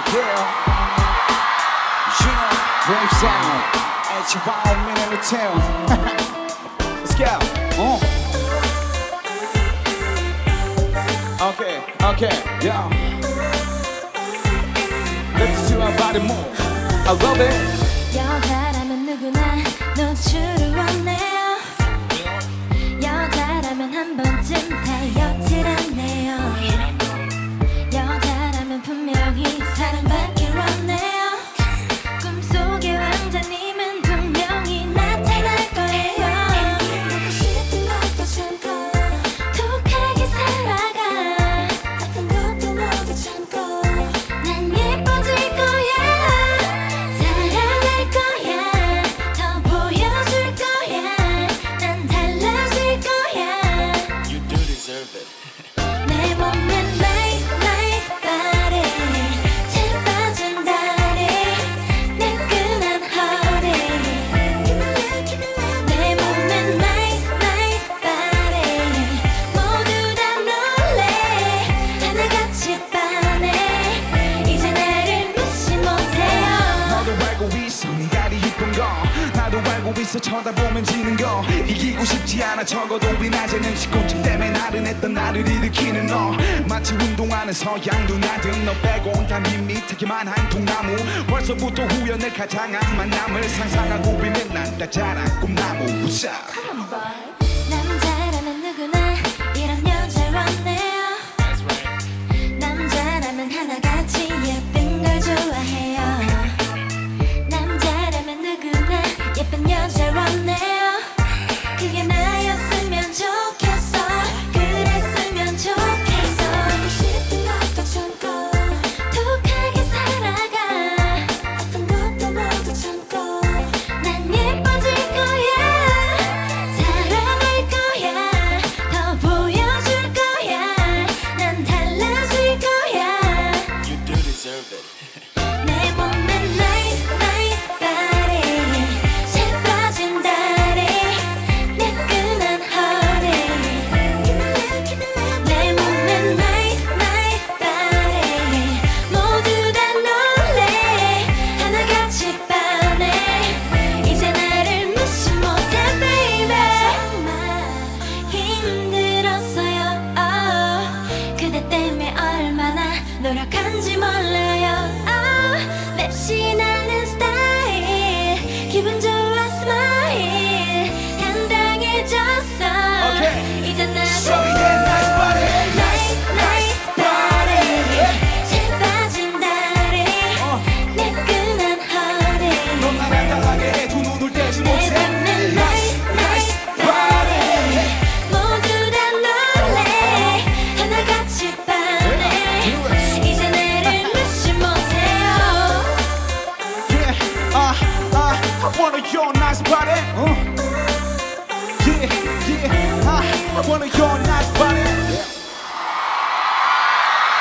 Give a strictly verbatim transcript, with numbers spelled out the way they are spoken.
Yeah, you know, brave sound. It's about a minute to tell. Let's go. Oh. Okay, okay, yeah. Let's do our body move. I love it. 여자라면 누구나 노출을 원해요. 여자라면 한 번쯤 다이어트를 하네요. 여자라면 분명히 사랑받길 원해요. 꿈속의 왕자님은 분명히 나타날 거예요. 하고 싶은 것도 참고 독하게 살아가. 아픈 것도 모두 참고 난 예뻐질 거야. 사랑할 거야. 더 보여줄 거야. 난 달라질 거야. You do deserve it. 내 몸엔 nice nice body 잘 빠진 다리 매끈한 허리 내 몸엔 nice nice body 모두 다 놀래 하나같이 반해 이제 나를 무시 못해요. 너도 알고 있어 네 다리 이쁜 거 나도 알고 있어 쳐다보면 지는 거 이기고 싶지 않아 적어도 우리 낮에는 식곤증 때문에 나른했던 나를 일으키는 너 마치 운동하는 서양도 나든 너 빼곤 다 밋밋하기만 한 통나무 벌써부터 후연을 가장한 만남을 상상하고 있는 난 다 자란 꿈나무 부사 남자라면 누구나 이런 여자를 원해요. 남자라면 하나같이 예쁜 걸 좋아해요. 남자라면 누구나 예쁜 여자를 원해요. 그게 나였으면 좋겠어. 그랬으면 좋겠어. 하고 싶은 것도 참고 독하게 살아가. 아픈 것도 모두 참고 난 예뻐질 거야. 사랑할 거야. 더 보여줄 거야. 난 달라질 거야. You do deserve it. 내 몸엔 nice nice body 잘 빠진 다리 매끈한 허리 내 몸엔 nice nice body 모두 다 놀래 하나같이 반해 이제 나를 무시 못해 baby. 정말 힘들었어요. oh. 그대 때문에 얼마나 노력한지 몰라요. oh. 맵시 나는 스타일 기분 좋아 스마일 당당해졌어. Okay. 이제 나도 Show me that nice body. nice nice body 잘 빠진 다리 매끈한 허리 넌 나를 당하게 해 두 눈을 떼지 내 못해 맘은 nice nice body 모두 다 놀래 하나같이 반해 이제 나를 무시 못해요. Yeah, uh, uh, I wanna your nice body. Uh. Yeah, yeah, uh, I wanna your nice body.